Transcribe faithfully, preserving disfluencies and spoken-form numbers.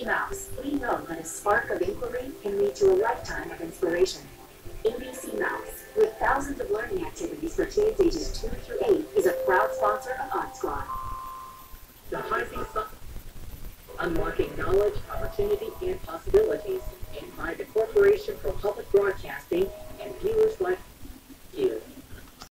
Mouse. We know that a spark of inquiry can lead to a lifetime of inspiration. A B C Mouse, with thousands of learning activities for kids ages two through eight, is a proud sponsor of Odd Squad. The Heisey Sun, unlocking knowledge, opportunity, and possibilities, and by the Corporation for Public Broadcasting and Viewers Like